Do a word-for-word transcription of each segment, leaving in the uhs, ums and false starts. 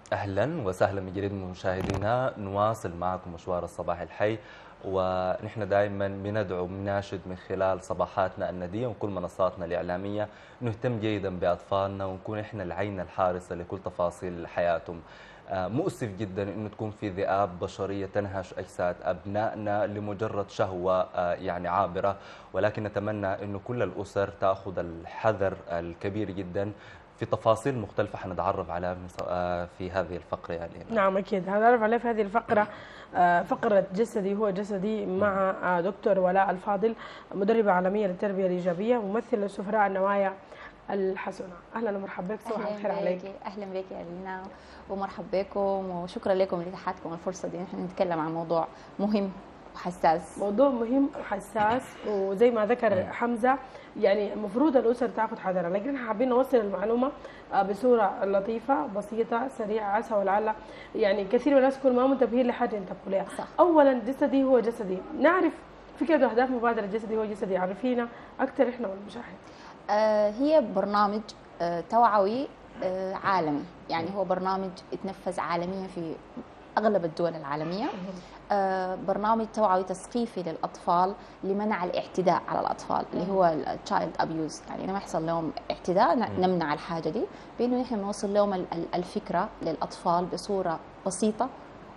أهلا وسهلا من جديد مشاهدينا، نواصل معكم مشوار الصباح الحي، ونحن دائما بندعو بناشد من خلال صباحاتنا الندية وكل منصاتنا الإعلامية نهتم جيدا بأطفالنا ونكون إحنا العين الحارسة لكل تفاصيل حياتهم. مؤسف جدا أنه تكون في ذئاب بشرية تنهش أجساد أبنائنا لمجرد شهوة يعني عابرة، ولكن نتمنى أنه كل الأسر تأخذ الحذر الكبير جدا في تفاصيل مختلفة حنتعرف عليها في هذه الفقرة. يعني نعم أكيد هنتعرف عليها في هذه الفقرة، فقرة جسدي هو جسدي مع دكتور ولاء الفاضل، مدربة عالمية للتربية الإيجابية، ممثلة سفراء النوايا الحسنة. أهلا ومرحبا بك، صباح الخير عليك. أهلا بك يا لينا ومرحبا بكم وشكرا لكم لإتاحتكم الفرصة دي نحن نتكلم عن موضوع مهم وحساس. موضوع مهم وحساس، وزي ما ذكر حمزة يعني المفروض الأسر تاخذ حذرها، لكن احنا حابين نوصل المعلومة بصورة لطيفة بسيطة سريعة عسى ولعل يعني كثير من الناس يكونوا ما منتبهين لحاجة انتبهوا لها. أولا جسدي هو جسدي، نعرف فكرة أهداف مبادرة جسدي هو جسدي، عرفينا أكثر احنا والمشاهد. آه هي برنامج آه توعوي آه عالمي، يعني هو برنامج يتنفذ عالميا في أغلب الدول العالمية. آه برنامج توعوي تثقيفي للأطفال لمنع الاعتداء على الأطفال اللي هو التشايلد أبيوز، يعني لما يحصل لهم اعتداء نمنع الحاجة دي بأنه نحن نوصل لهم الفكرة للأطفال بصورة بسيطة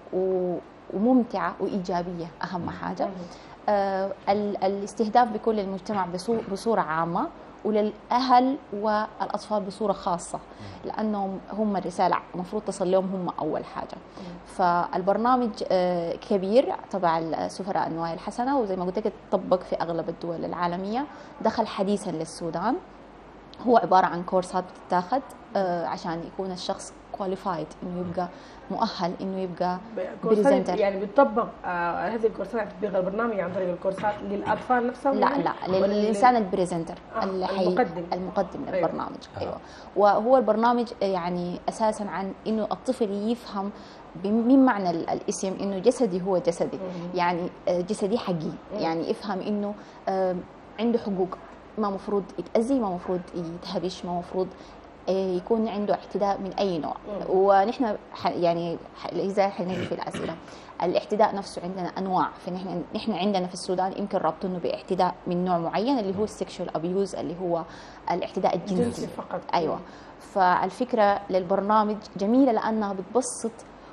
وممتعة وإيجابية أهم حاجة. آه الاستهداف بكل المجتمع بصورة عامة وللأهل والأطفال بصورة خاصة، لأنهم هم الرسالة المفروض تصل لهم هم أول حاجة. فالبرنامج كبير تبع سفراء النوايا الحسنة، وزي ما قلت لك تطبق في أغلب الدول العالمية. دخل حديثا للسودان، هو عبارة عن كورسات بتتاخد عشان يكون الشخص كواليفايد انه يبقى مؤهل انه يبقى بريزنتر. يعني بتطبق آه هذه الكورسات تطبيق البرنامج عن طريق الكورسات للاطفال نفسهم؟ لا لا للانسان البريزنتر آه المقدم المقدم للبرنامج. أيوة. ايوه وهو البرنامج يعني اساسا عن انه الطفل يفهم من معنى الاسم انه جسدي هو جسدي، يعني جسدي حقي، يعني يفهم انه عنده حقوق، ما مفروض يتأذي، ما مفروض يتهبش، ما مفروض يكون عنده اعتداء من أي نوع. ونحن يعني إذا حنجي في الأسئلة الاعتداء نفسه عندنا أنواع، فنحن نحن عندنا في السودان يمكن رابطينه باعتداء من نوع معين اللي هو السكشوال أبيوز اللي هو الاعتداء الجنسي فقط. أيوة. فالفكرة للبرنامج جميلة لأنها بتبسط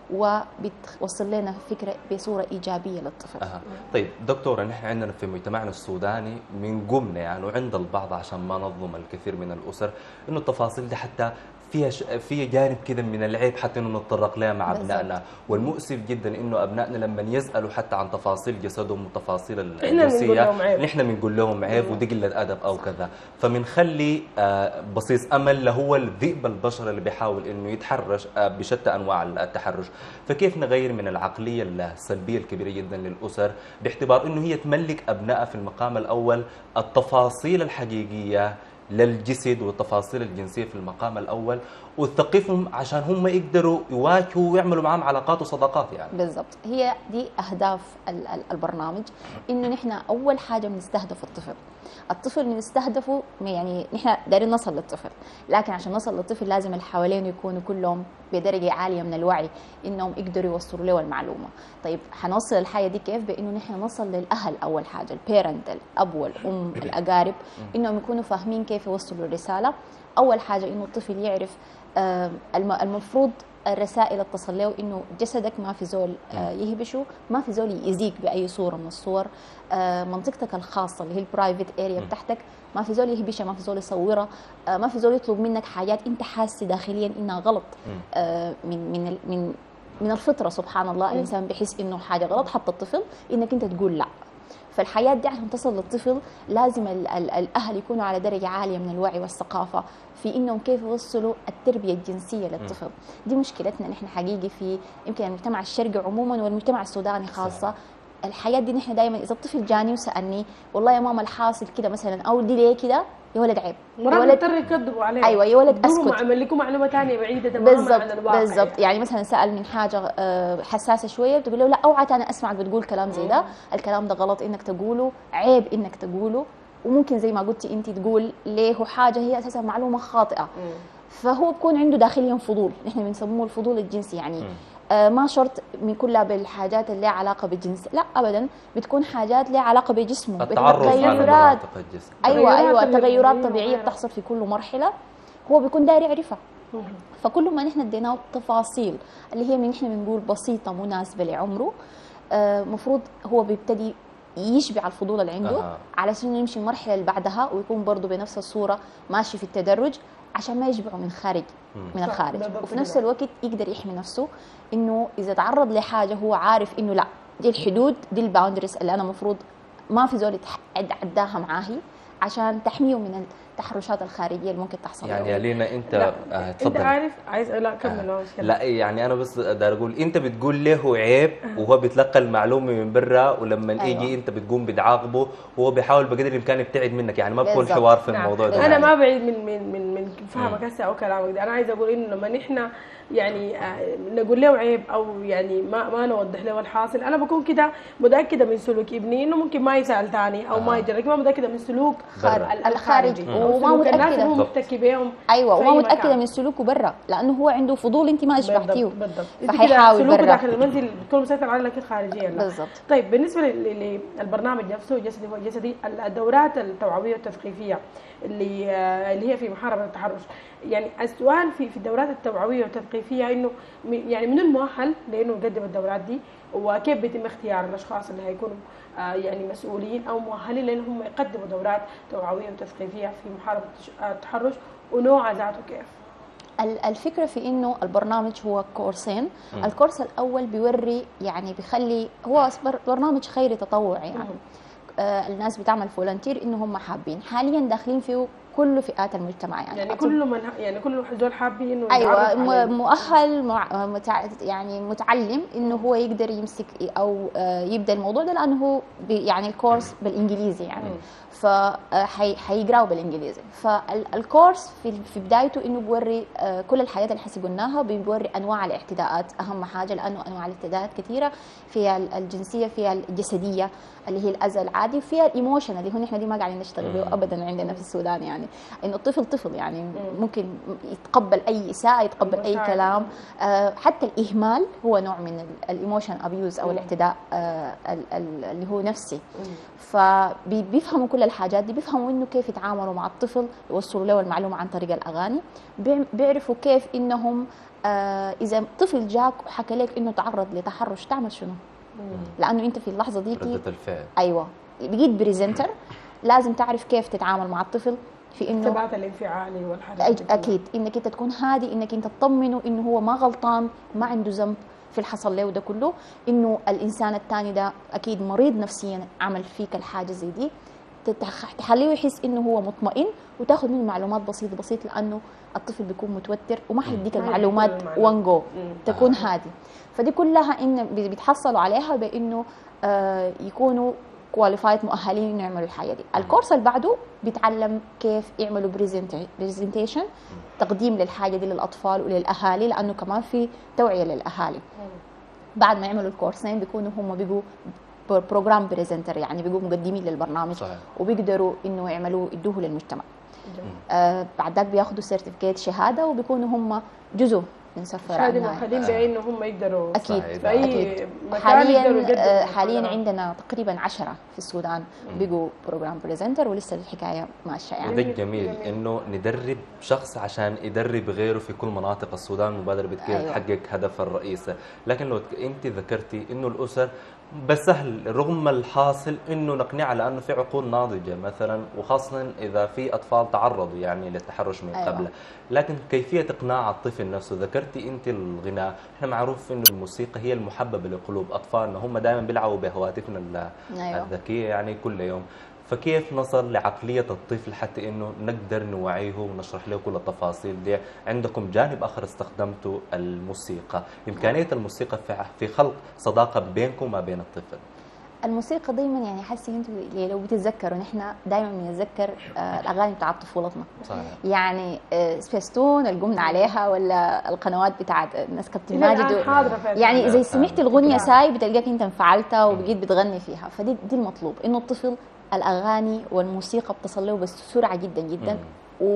وبتوصل لنا فكرة بصورة إيجابية للطفل. أه. طيب دكتورة، نحن عندنا في مجتمعنا السوداني من قمنا يعني وعند البعض عشان ما نظلم الكثير من الأسر إنه التفاصيل دي حتى فيها ش... فيها جانب كذا من العيب حتى انه نتطرق لها مع ابنائنا، والمؤسف جدا انه ابنائنا لما يسالوا حتى عن تفاصيل جسدهم وتفاصيل الجنسيه نحن بنقول لهم عيب ودي قله ادب او كذا، فبنخلي آه بصيص امل لهو الذئب البشري اللي بيحاول انه يتحرش آه بشتى انواع التحرش. فكيف نغير من العقليه السلبيه الكبيره جدا للاسر باعتبار انه هي تملك ابنائها في المقام الاول التفاصيل الحقيقيه للجسد والتفاصيل الجنسية في المقام الأول، وتثقفهم عشان هم يقدروا يواجهوا ويعملوا معهم علاقات وصداقات. يعني بالضبط هي دي أهداف البرنامج، إنه نحن أول حاجة بنستهدف الطفل. الطفل بنستهدفه يعني نحن دايرين نصل للطفل، لكن عشان نصل للطفل لازم اللي حوالينه يكونوا كلهم بدرجة عالية من الوعي إنهم يقدروا يوصلوا له المعلومة. طيب حنوصل الحاجة دي كيف؟ بإنه نحن نصل للأهل أول حاجة، البيرنت، الأب والأم، الأقارب، إنهم يكونوا فاهمين كيف يوصلوا الرسالة. أول حاجة إنه الطفل يعرف المفروض الرسائل اللي تصل له انه جسدك ما في زول يهبشه، ما في زول يأذيك باي صوره من الصور، منطقتك الخاصه اللي هي البرايفت اريا بتاعتك ما في زول يهبشها، ما في زول يصورها، ما في زول يطلب منك حاجات انت حاسس داخليا انها غلط. من من من من الفطره سبحان الله الانسان بيحس انه حاجه غلط، حتى الطفل انك انت تقول لا. فالحياة دي عشان تصل للطفل لازم ال ال الأهل يكونوا على درجة عالية من الوعي والثقافة في إنهم كيف يوصلوا التربية الجنسية للطفل. دي مشكلتنا نحن حقيقي في يمكن المجتمع الشرقي عموما والمجتمع السوداني خاصة. الحياة دي نحن دائما إذا الطفل جاني وسألني والله يا ماما الحاصل كده مثلا أو دي ليه كده، يا ولد عيب، يا ولد اضطر يكذبوا عليه. ايوه يا ولد اسكت، اعمل لكم معلومه ثانيه بعيده تماما عن الواقع. بالضبط يعني مثلا سال من حاجه حساسه شويه بتقول له لا اوعى انا اسمعك بتقول كلام زي ده، الكلام ده غلط انك تقوله، عيب انك تقوله. وممكن زي ما قلتي انت تقول ليه حاجه هي اساسا معلومه خاطئه. فهو بكون عنده داخليا فضول، نحن بنسموه الفضول الجنسي يعني. آه ما شرط من كلها بالحاجات اللي لها علاقه بالجنس، لا ابدا، بتكون حاجات لها علاقه بجسمه، التعرف على تغيرات. مناطق الجسم. ايوه ايوه تغيرات تغيرات طبيعية طبيعيه وغيرها. بتحصل في كل مرحله، هو بيكون داير يعرفها. فكل ما نحن اديناه تفاصيل اللي هي من نحن بنقول بسيطه مناسبه لعمره، آه مفروض هو بيبتدي يشبع الفضول اللي عنده أها. علشان يمشي المرحله اللي بعدها ويكون برضه بنفس الصوره ماشي في التدرج، عشان ما يشبعه من خارج من صح، الخارج، بالضبط وفي نفس كده. الوقت يقدر يحمي نفسه، انه اذا تعرض لحاجه هو عارف انه لا دي الحدود، دي الباوندريز اللي انا المفروض ما في زول يتعداها معاهي، عشان تحميه من التحرشات الخارجيه اللي ممكن تحصل يعني له. يا لينا انت لا، آه، انت تفضل. عارف عايز لا كمل. آه. مشكلة. لا يعني انا بس داير اقول انت بتقول له عيب وهو بيتلقى المعلومه من برا، ولما أيوة. يجي انت بتقوم بتعاقبه وهو بيحاول بقدر الامكان يبتعد منك، يعني ما بكون بالضبط. حوار في نعم. الموضوع ده. انا يعني. ما بعيد من من من من فهمك هسه او كلامك ده، انا عايزه اقول انه لما نحن يعني آه، نقول له عيب او يعني ما ما نوضح له الحاصل، انا بكون كده متاكده من سلوك ابني انه ممكن ما يسال ثاني او آه. ما يجرب، ما متاكده من سلوك برا. ال- الخارجي. الخارجي او وما سلوك الناس متأكدة. اللي هو بالضبط. محتك بيهم. ايوه في وما أي متاكده مكان. من سلوكه برا، لانه هو عنده فضول انت ما اشبعتيه. بالضبط بالضبط. انت كده فحيحاول سلوكه برا. داخل المنزل بتكون مسيطر على لك خارجيا. بالضبط. طيب بالنسبه لل- للبرنامج نفسه جسدي هو جسدي، الدورات التوعويه والتثقيفيه اللي آه، اللي هي في محاربه التحرش، يعني السؤال في في الدورات التوعويه والتثقيفيه انه م- يعني من المؤهل لانه يقدم الدورات دي، وكيف بيتم اختيار الاشخاص اللي هيكونوا آه، يعني مسؤولين او مؤهلين لانهم يقدموا دورات توعويه وتثقيفيه في محاربه التش- التحرش، ونوعها ذاته كيف؟ ال- الفكرة في انه البرنامج هو كورسين. مم. الكورس الاول بيوري يعني بيخلي هو بر- برنامج خيري تطوعي يعني. آه الناس بتعمل فولنتير انه هم حابين، حاليا داخلين فيه كل فئات المجتمع يعني, يعني أطب- كل من يعني كل زول حابين انه ايوه يتعرف على م- مؤهل مع متع... يعني متعلم انه هو يقدر يمسك او آه، يبدا الموضوع ده، لانه هو بي- يعني الكورس بالانجليزي يعني، فحيقراوا بالانجليزي. فالكورس في في بدايته انه بوري آه، كل الحاجات اللي حسي قلناها، بيوري انواع الاعتداءات اهم حاجه، لانه انواع الاعتداءات كثيره، فيها الجنسيه، فيها الجسديه اللي هي الاذى العادي، وفيها الايموشن اللي هو نحن دي ما قاعدين نشتغل به ابدا عندنا في السودان يعني، انه الطفل طفل يعني ممكن يتقبل اي اساءه، يتقبل اي المشاعر. كلام. آه، حتى الاهمال هو نوع من الايموشن ابيوز او مم. الاعتداء آه، ال- ال- اللي هو نفسي. فبيفهموا كل الحاجات دي، بيفهموا انه كيف يتعاملوا مع الطفل، يوصلوا له المعلومه عن طريق الاغاني، بيع- بيعرفوا كيف انهم آه، اذا طفل جاك وحكى لك انه تعرض لتحرش تعمل شنو، لانه انت في اللحظه دي ردة الفعل. ايوه بقيت بريزنتر، لازم تعرف كيف تتعامل مع الطفل في انه الثبات الانفعالي والحاجات أج- اكيد انك انت تكون هادي، انك انت تطمنه انه هو ما غلطان، ما عنده ذنب في اللي حصل له ده كله، انه الانسان الثاني ده اكيد مريض نفسيا عمل فيك الحاجه زي دي، تتخ- تخليه يحس انه هو مطمئن، وتاخذ منه معلومات بسيطه بسيطه، لانه الطفل بيكون متوتر وما حيديك ما المعلومات حيديك المعلومات. وان جو، مم. تكون هادي. فدي كلها ان بي- بيتحصلوا عليها بانه آه يكونوا كواليفايد مؤهلين انه يعملوا الحاجه دي. الكورس اللي بعده بيتعلم كيف يعملوا برزنتيشن، تقديم للحاجه دي للاطفال وللاهالي، لانه كمان في توعيه للاهالي. بعد ما يعملوا الكورسين بيكونوا هم بيجوا بروجرام بريزنتر، يعني بيجوا مقدمين للبرنامج، صحيح. وبيقدروا انه يعملوا يدوه للمجتمع. آه بعد ذاك بياخذوا سيرتيفيكيت شهاده، وبيكونوا هم جزء من سفر شهاده عنها. مؤهلين بانه هم يقدروا اكيد صحيح. في اي اكيد. مكان يقدروا حاليا يقدموا آه، حاليا الخدمات. عندنا تقريبا عشرة في السودان بيجوا بروجرام بريزنتر، ولسه الحكايه ماشيه يعني. وده جميل، الجميل جميل. انه ندرب شخص عشان يدرب غيره في كل مناطق السودان، مبادره بتكون أيوة. تحقق هدفها الرئيسي. لكن لو انت ذكرتي انه الاسر بس سهل رغم الحاصل انه نقنعها، لانه في عقول ناضجه مثلا، وخاصه اذا في اطفال تعرضوا يعني للتحرش من أيوة. قبل. لكن كيفيه اقناع الطفل نفسه، ذكرتي انت الغناء، احنا معروف انه الموسيقى هي المحببه لقلوب اطفالنا، هم دائما بيلعبوا بهواتفنا ال- أيوة. الذكيه يعني كل يوم. فكيف نصل لعقلية الطفل حتى إنه نقدر نوعيه ونشرح له كل التفاصيل دي؟ عندكم جانب آخر استخدمته الموسيقى، إمكانية الموسيقى في في خلق صداقة بينكم وما بين الطفل. الموسيقى دايما يعني حسي انتوا لو بتتذكروا نحن دايما بنتذكر آه، الاغاني بتاعت طفولتنا، صحيح. يعني آه، سبيستون اللي قمنا عليها، ولا القنوات بتاعت الناس كابتن إلى ماجد الآن و- حاضرة في يعني الأفلام. اذا سمعت الاغنيه نعم. ساي بتلقاك انت انفعلتها وبقيت بتغني فيها. فدي دي المطلوب، انه الطفل الاغاني والموسيقى بتصل له بسرعه جدا جدا،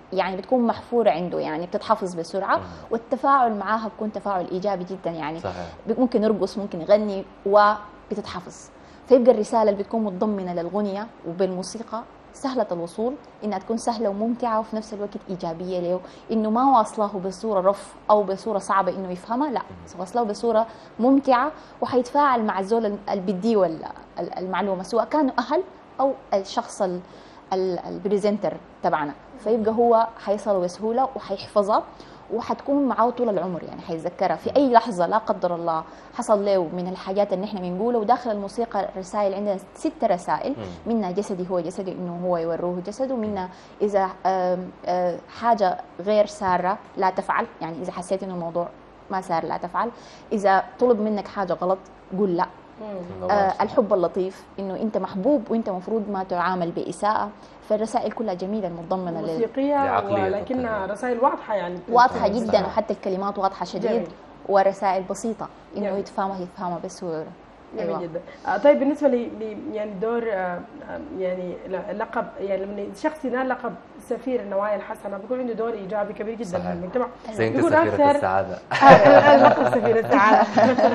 يعني بتكون محفوره عنده، يعني بتتحفظ بسرعه، والتفاعل معاها بيكون تفاعل ايجابي جدا، يعني صحيح. ممكن يرقص ممكن يغني وبتتحفظ. فيبقى الرساله اللي بتكون متضمنه للغنيه وبالموسيقى سهله الوصول، انها تكون سهله وممتعه وفي نفس الوقت ايجابيه له، انه ما واصله بصوره رف او بصوره صعبه انه يفهمها، لا واصله بصوره ممتعه، وحيتفاعل مع الزول اللي بديه المعلومه سواء كانوا اهل او الشخص البريزنتر تبعنا، فيبقى هو حيصل بسهوله وحيحفظها وحتكون معاه طول العمر، يعني حيتذكرها في اي لحظه لا قدر الله حصل له من الحاجات اللي احنا بنقولها. وداخل الموسيقى الرسائل عندنا ست رسائل، منها جسدي هو جسدي انه هو يوروه جسده، منها اذا آم آم حاجه غير ساره لا تفعل، يعني اذا حسيت انه الموضوع ما سار لا تفعل، اذا طلب منك حاجه غلط قول لا. آه الحب اللطيف انه انت محبوب وانت مفروض ما تعامل باساءه. فالرسائل كلها جميله المتضمنه موسيقيه ولكنها رسائل واضحه، يعني واضحه جدا، وحتى الكلمات واضحه شديد جميل. ورسائل بسيطه انه جميل. يتفهمها يتفهمها بسهوله. جميل أيوة. جدا. آه طيب بالنسبه لي يعني دور آه يعني لقب، يعني لما الشخص ينال لقب سفير النوايا الحسنه بيكون عنده دور ايجابي كبير جدا في المجتمع. بيكون سفيرة السعاده. لقب سفير السعاده.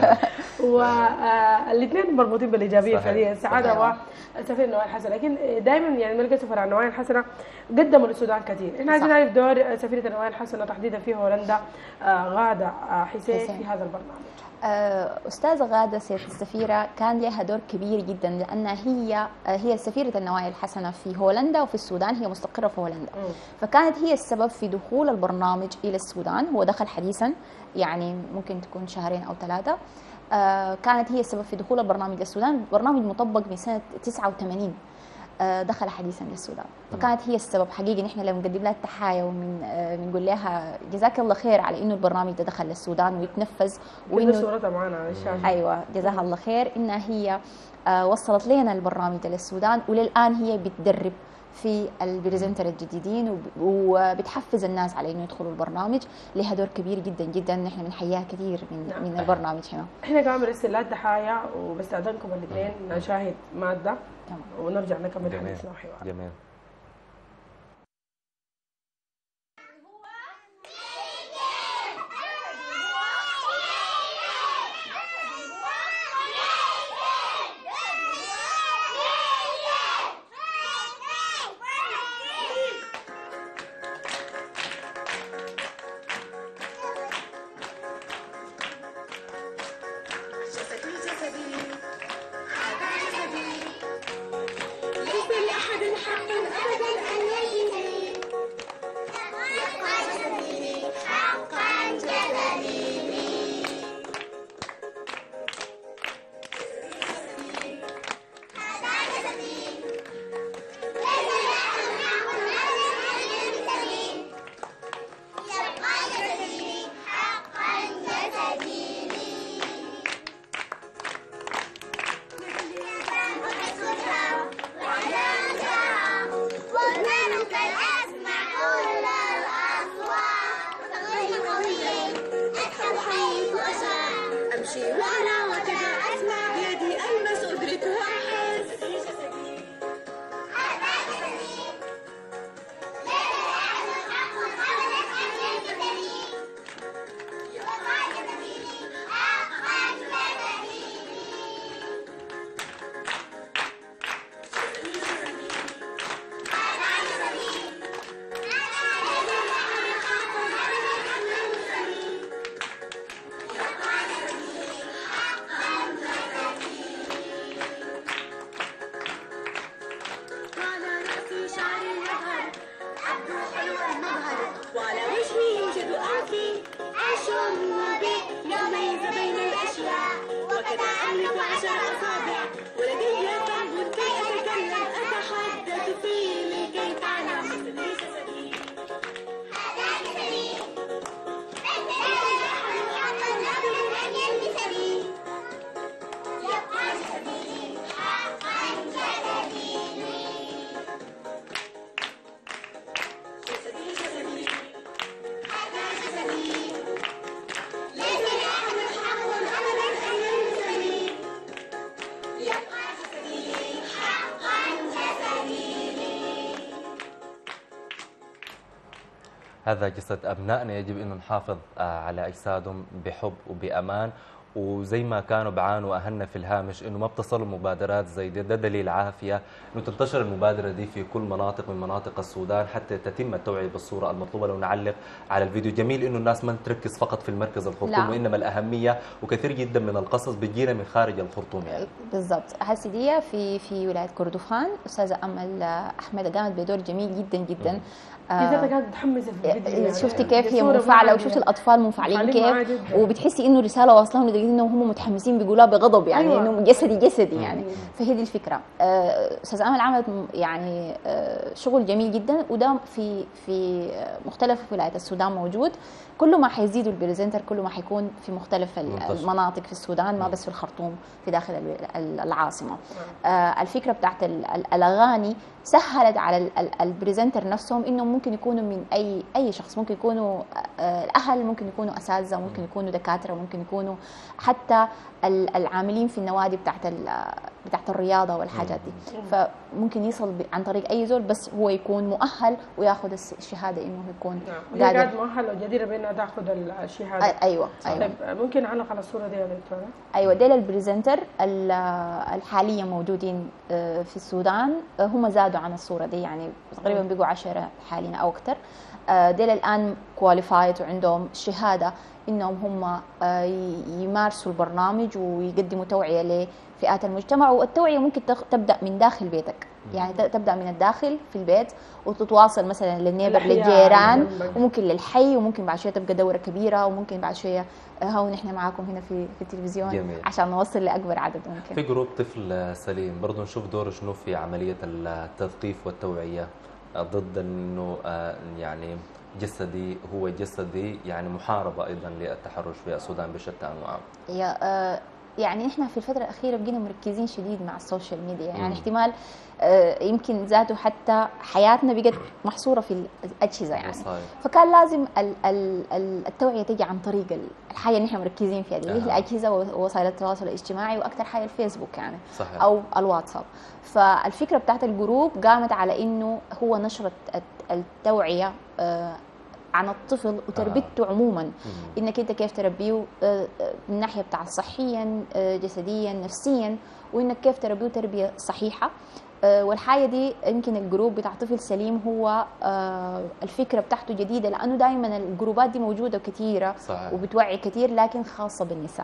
والاثنين مربوطين بالايجابيه فعليا، السعاده وسفير النوايا الحسنه، لكن دائما يعني ملكه سفراء النوايا الحسنه قدموا للسودان كثير. احنا عايزين نعرف دور سفيره النوايا الحسنه تحديدا في هولندا غاده حسين في هذا البرنامج. أستاذة غادة سيادة السفيرة كان لها دور كبير جدا، لأنها هي هي سفيرة النوايا الحسنة في هولندا وفي السودان، هي مستقرة في هولندا. م. فكانت هي السبب في دخول البرنامج إلى السودان، هو دخل حديثا يعني ممكن تكون شهرين أو ثلاثة. كانت هي السبب في دخول البرنامج للسودان، برنامج مطبق من سنة تسعة وثمانين دخل حديثا للسودان، فكانت هي السبب حقيقي. نحن لما نقدم لها التحايا ومن بنقول لها جزاك الله خير على انه البرنامج ده دخل للسودان ويتنفذ، وانه صورتها معنا على الشاشه. ايوه جزاها الله خير انها هي وصلت لنا البرنامج ده للسودان، وللان هي بتدرب في البريزنتر الجديدين وبتحفز الناس على انه يدخلوا البرنامج. لها دور كبير جدا جدا، نحن بنحياها كثير من نعم. من البرنامج هنا. احنا كمان بنرسل لها تحايا وبستاذنكم الاثنين نشاهد ماده تمام. ونرجع نكمل حديثنا وحوارنا. جميل. هذا جسد أبنائنا، يجب أن نحافظ على أجسادهم بحب وبأمان. وزي ما كانوا بعانوا أهلنا في الهامش إنه ما بتصل مبادرات زي دي، ده دليل عافية إنه تنتشر المبادرة دي في كل مناطق من مناطق السودان حتى تتم التوعية بالصورة المطلوبة. لو نعلق على الفيديو، جميل إنه الناس ما تركز فقط في المركز الخرطوم، وإنما الأهمية وكثير جدا من القصص بتجينا من خارج الخرطوم يعني. بالضبط. هسه دي في في ولاية كردفان أستاذة أمل أحمد قامت بدور جميل جدا جدا. كذا كانت متحمسه في الفيديو يعني. شفتي كيف هي منفعله، وشفت الاطفال منفعلين كيف، وبتحسي انه رساله واصلهم لدرجه انهم هم متحمسين بيقولوها بغضب يعني. أيوة. انه جسدي جسدي يعني. فهي دي الفكره. استاذ امل عملت يعني شغل جميل جدا، وده في في مختلف ولايات السودان موجود. كل ما حيزيدوا البريزنتر كل ما حيكون في مختلف المناطق في السودان، ما بس في الخرطوم، في داخل العاصمه. الفكره بتاعت الاغاني سهلت على البريزنتر نفسهم انهم ممكن يكونوا من اي اي شخص، ممكن يكونوا الاهل، ممكن يكونوا اساتذه، ممكن يكونوا دكاتره، ممكن يكونوا حتى العاملين في النوادي بتاعت بتاعت الرياضه والحاجات دي. فممكن يصل عن طريق اي زول، بس هو يكون مؤهل وياخذ الشهاده انه يكون قادر مؤهل وجدير بانها تاخذ الشهاده. ايوه ايوه. طيب ممكن نعلق على الصوره دي يا دكتوره؟ ايوه، ديل البريزنتر الحاليا موجودين في السودان، هم زادوا عن الصوره دي يعني تقريبا بقوا عشرة حاليا او اكثر. ديل الان كواليفايد وعندهم شهاده انهم هم يمارسوا البرنامج ويقدموا توعيه لفئات المجتمع. والتوعيه ممكن تبدا من داخل بيتك، يعني تبدا من الداخل في البيت وتتواصل مثلا للنيبر للجيران، وممكن للحي، وممكن بعد شويه تبقى دوره كبيره، وممكن بعد شويه هون احنا معاكم هنا في في التلفزيون. جميل. عشان نوصل لاكبر عدد ممكن. في جروب طفل سليم برضه نشوف دوره شنو في عمليه التثقيف والتوعيه ضد انه يعني جسدي هو جسدي، يعني محاربه ايضا للتحرش في السودان بشتى انواعه. يعني احنا في الفتره الاخيره بقينا مركزين شديد مع السوشيال ميديا، يعني مم. احتمال يمكن ذاته حتى حياتنا بقت محصوره في الاجهزه يعني. صحيح. فكان لازم التوعيه تجي عن طريق الحاجه اللي احنا مركزين فيها اللي هي الاجهزه ووسائل التواصل الاجتماعي، واكثر حاجه الفيسبوك يعني. صحيح. او الواتساب. فالفكره بتاعت الجروب قامت على انه هو نشر التوعيه عن الطفل وتربيته. آه. عموما مم. انك انت كيف تربيه من الناحيه بتاع صحيا جسديا نفسيا، وانك كيف تربيه تربيه صحيحه. والحاجه دي يمكن الجروب بتاع طفل سليم هو الفكره بتاعته جديده، لانه دائما الجروبات دي موجوده كثيره وبتوعي كثير، لكن خاصه بالنساء.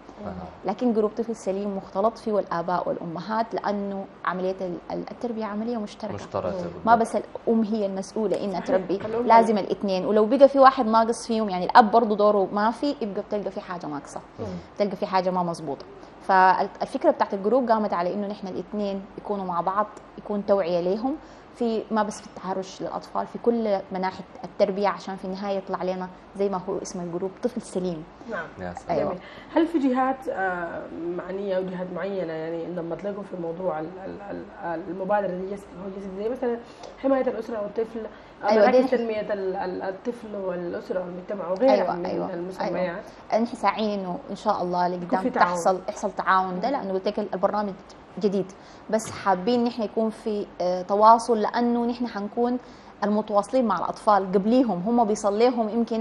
لكن جروب طفل سليم مختلط فيه الآباء والأمهات، لأنه عملية التربية عملية مشتركة, مشتركة. ما بس الأم هي المسؤولة إنها تربي، لازم الاثنين. ولو بقى في واحد ناقص فيهم، يعني الأب برضه دوره ما في، يبقى بتلقى في حاجة ناقصة، بتلقى في حاجة ما مظبوطة. فالفكرة بتاعت الجروب قامت على إنه نحن الاثنين يكونوا مع بعض، يكون توعية لهم في ما بس في التحرش للأطفال، في كل مناحي التربية، عشان في النهاية يطلع لنا زي ما هو اسم الجروب طفل سليم. نعم. أيوة. هل في جهات معنية أو جهات معينة يعني لما تلاقوا في موضوع المبادرة دي زي مثلا حماية الأسرة والطفل، أيوة مراكز تنمية الطفل والأسرة والمجتمع وغيرها أيوة من أيوة المسميات؟ أيوة. نحن ساعين إنه إن شاء الله لقدام تحصل يحصل تعاون ده، لأنه قلت لك البرنامج جديد، بس حابين نحن يكون في تواصل، لأنه نحن حنكون المتواصلين مع الأطفال قبليهم، هم بيصليهم يمكن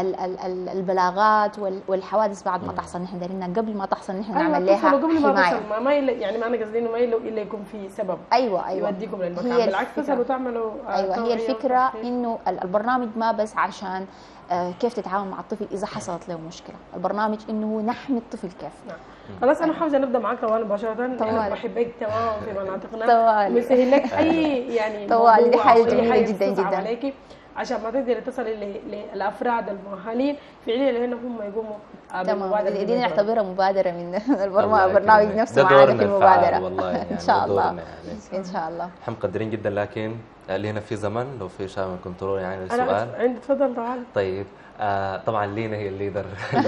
البلاغات والحوادث بعد ما تحصل، نحن دارينها قبل ما تحصل نحن نعمل لها حماية. ما ما يعني ما أنا قصدي إنه ما إلا يكون في سبب أيوة أيوة يوديكم للمكان، بالعكس تصلوا تعملوا. أيوة هي الفكرة إنه البرنامج ما بس عشان كيف تتعاون مع الطفل إذا حصلت له مشكلة، البرنامج إنه نحمي الطفل كيف. نعم. خلاص أنا حافظة نبدأ معاك طوال مباشرة. طوال بحبك تمام في مناطقنا. طوال مسهل لك أي يعني طوال دي حاجة جميلة جدا جدا عليكي، عشان ما تقدري تصلي للأفراد المؤهلين فعليا لأن هم يقوموا بالمبادرة دي. نعتبرها مبادرة من البرنامج نفسه معانا في المبادرة. والله يعني إن شاء الله يعني. إن شاء الله احنا مقدرين جدا، لكن اللي هنا في زمن لو في شيء من كنترول يعني السؤال. عندي تفضل تعال. طيب آه طبعا لينا هي الليدر.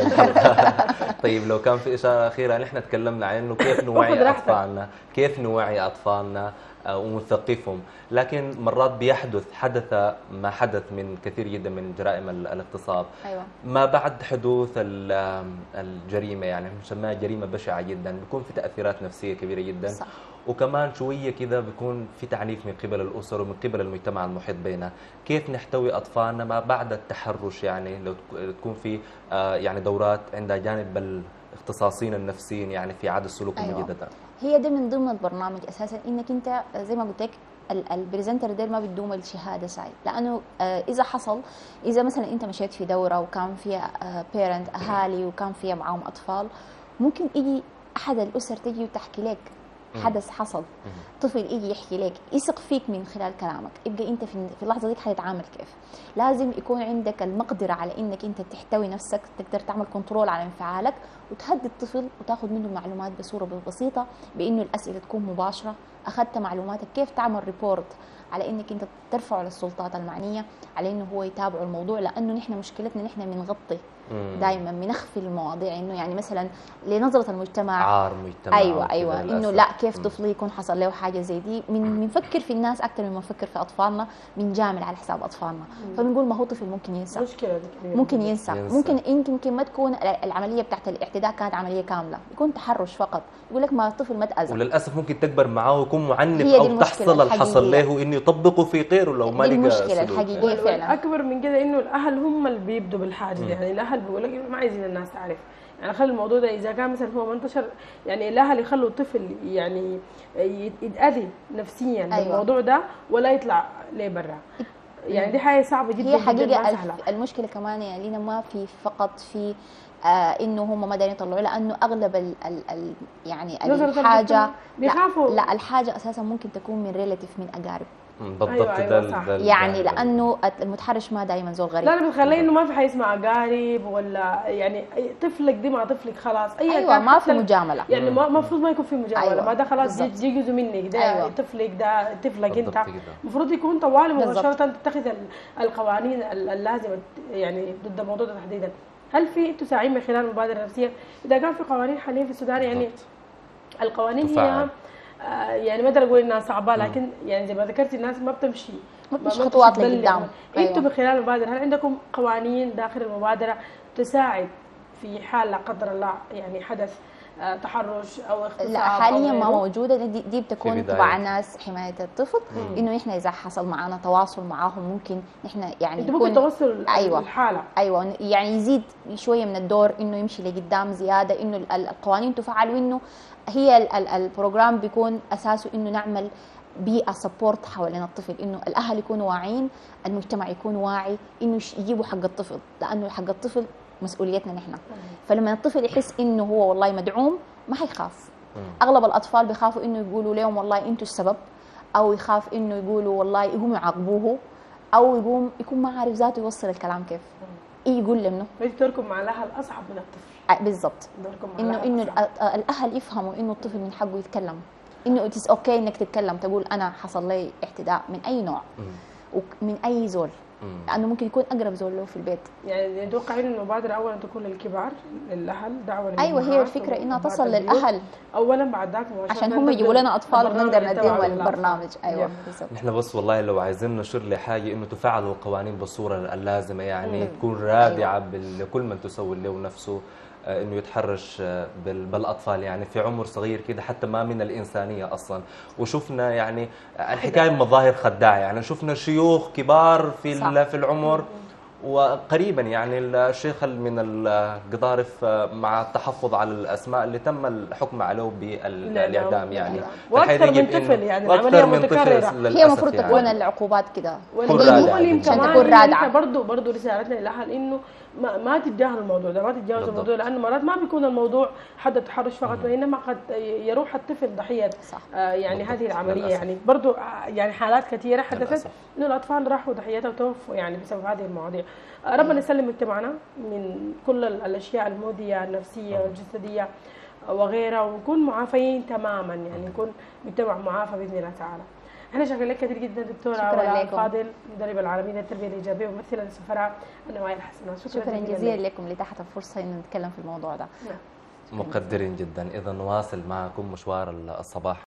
طيب لو كان في إشارة أخيرة، نحن تكلمنا عن إنه كيف نوعي أطفالنا، كيف نوعي أطفالنا ونثقفهم، لكن مرات بيحدث حدث ما حدث من كثير جدا من جرائم الاغتصاب. أيوة. ما بعد حدوث الجريمة، يعني نسميها جريمة بشعة جدا، بيكون في تأثيرات نفسية كبيرة جدا. صح. وكمان شويه كذا بيكون في تعنيف من قبل الاسر ومن قبل المجتمع المحيط بنا. كيف نحتوي اطفالنا ما بعد التحرش؟ يعني لو تكون في آه، يعني دورات عندها جانب الاختصاصيين النفسيين يعني في اعاده السلوك أيوة. المجدده. هي ده من ضمن البرنامج اساسا، انك انت زي ما قلت لك البريزنتر ديل ما بيدوم الشهاده ساي، لانه آه اذا حصل، اذا مثلا انت مشيت في دوره وكان فيها آه بيرنت اهالي وكان فيها معاهم اطفال، ممكن يجي احد الاسر تجي وتحكي لك حدث حصل، طفل يجي يحكي لك، يثق فيك من خلال كلامك، يبقى انت في في اللحظه دي حتتعامل كيف. لازم يكون عندك المقدره على انك انت تحتوي نفسك، تقدر تعمل كنترول على انفعالك وتهدي الطفل وتاخذ منه معلومات بصوره بسيطه، بانه الاسئله تكون مباشره، اخذت معلوماتك كيف تعمل ريبورت على انك انت ترفعه للسلطات المعنيه، على انه هو يتابعوا الموضوع، لانه نحن مشكلتنا نحن بنغطي دائما، بنخفي المواضيع، انه يعني مثلا لنظره المجتمع عار مجتمع. ايوه ايوه انه لا كيف طفلي يكون حصل له حاجه زي دي، من بنفكر في الناس اكثر مما نفكر في اطفالنا، بنجامل على حساب اطفالنا، فبنقول ما هو طفل ممكن ينسى، مشكله كبيره، ممكن ينسى. ينسى. ممكن يمكن ما تكون العمليه بتاعت الاعتداء كانت عمليه كامله، يكون تحرش فقط، يقول لك ما الطفل ما تاذى، وللاسف ممكن تكبر معاه ويكون معنف هي دي او المشكلة تحصل اللي حصل الحقيقية. له انه يطبقه في غيره لو ما دي لقى المشكلة سلوك. الحقيقية فعلا. اكبر من كده انه الاهل هم اللي بيبدوا بالحاجه دي، يعني الاهل بيقول لك ما عايزين الناس تعرف، يعني خلي الموضوع ده اذا كان مثلا هو منتشر، يعني الاهل يخلوا الطفل يعني يتاذي نفسيا أيوة. بالموضوع ده ولا يطلع ليه برا، يعني دي حاجه صعبه جدا. هي حقيقه جداً ما سهلة. المشكله كمان يا لينا ما في فقط في آه انه هم ما دايرين يطلعوا، لانه اغلب ال ال ال يعني الحاجه بيخافوا، لا, لا الحاجه اساسا ممكن تكون من ريلاتيف، من اقارب. بالضبط. أيوة ده أيوة ده يعني لانه المتحرش ما دائما زول غريب. لا لا بتخليه انه ما في حاجه اسمها اقارب، ولا يعني طفلك دي مع طفلك خلاص. اي ايوه ما في مجامله، يعني المفروض ما يكون في مجامله. أيوة. ما ده خلاص جي جزء منك، ده أيوة. طفلك، ده طفلك انت، المفروض يكون طوال مباشره تتخذ القوانين اللازمه يعني ضد الموضوع ده تحديدا. هل في انتم ساعين من خلال المبادره النفسيه اذا كان في قوانين حاليا في السودان؟ يعني بالضبط. القوانين تفاعل. هي آه يعني ما اقدر اقول انها صعبه، لكن يعني زي ما ذكرتي الناس ما بتمشي ما بتمشي خطوات لقدام. أيوة. انتم من خلال المبادره هل عندكم قوانين داخل المبادره تساعد في حال لا قدر الله يعني حدث آه تحرش او اغتصاب؟ لا حاليا ما موجوده، دي, دي بتكون تبع ناس حمايه الطفل، انه احنا اذا حصل معنا تواصل معاهم ممكن احنا يعني انتوا ممكن توصلوا أيوة. الحاله ايوه يعني يزيد شويه من الدور انه يمشي لقدام زياده، انه القوانين تفعل، وانه هي البروجرام بيكون اساسه انه نعمل بيئه سبورت حوالين الطفل، انه الاهل يكونوا واعيين، المجتمع يكون واعي، انه يجيبوا حق الطفل، لانه حق الطفل مسؤوليتنا نحن. فلما الطفل يحس انه هو والله مدعوم ما حيخاف. اغلب الاطفال بيخافوا انه يقولوا لهم والله انتوا السبب، او يخاف انه يقولوا والله يقوموا يعاقبوه، او يقوم يكون ما عارف ذاته يوصل الكلام كيف. ايه يقول لهم؟ دوركم مع الاهل اصعب من الطفل. بالضبط. دوركم مع انه انه الاهل يفهموا انه الطفل من حقه يتكلم، انه اتس اوكي انك تتكلم، تقول انا حصل لي اعتداء من اي نوع ومن اي زول، لانه ممكن يكون اقرب زول له في البيت. يعني نتوقع ان المبادره اولا تكون للكبار، للاهل، دعوه ايوه هي الفكره انها تصل للاهل اولا، بعد ذاك عشان هم يجيبوا لنا اطفال ونقدر نديهم البرنامج. ايوه بالضبط. نحن بس والله لو عايزين نشير لحاجه انه تفعلوا القوانين بالصوره اللازمه، يعني مم. تكون رادعه أيوة. لكل من تسوي له نفسه انه يتحرش بالاطفال يعني في عمر صغير كده، حتى ما من الانسانيه اصلا. وشفنا يعني الحكايه مظاهر خداعه، يعني شفنا شيوخ كبار في في العمر، وقريبا يعني الشيخ من القضارف مع التحفظ على الاسماء اللي تم الحكم عليه بالاعدام، يعني واكثر من طفل، يعني العمليه متكرره. هي المفروض تكون يعني العقوبات كده والمؤلم عشان كمان تكون رادعه. برضه برضه رسالتنا للاهل انه ما, ما تتجاهلوا الموضوع ده، ما تتجاوزوا الموضوع، لانه مرات ما بيكون الموضوع حد التحرش فقط، وانما قد يروح الطفل ضحيه آه يعني هذه العمليه. للأسف. يعني برضه يعني حالات كثيره حدثت انه الاطفال راحوا ضحيتها وتوفوا يعني بسبب هذه المواضيع. آه ربنا يسلم مجتمعنا من كل الاشياء المؤذيه النفسيه والجسديه وغيرها، ونكون معافين تماما، يعني نكون مجتمع معافى باذن الله تعالى. احنا شاكرين لك كثير جدا دكتوره ولاء الفاضل، مدربه العالميه للتربيه الايجابيه وممثله للسفراء النوايا الحسنه. شكرا, شكرا جزيلا لكم لتحت الفرصه انه نتكلم في الموضوع ده. مقدرين جدا. اذا نواصل معكم مشوار الصباح.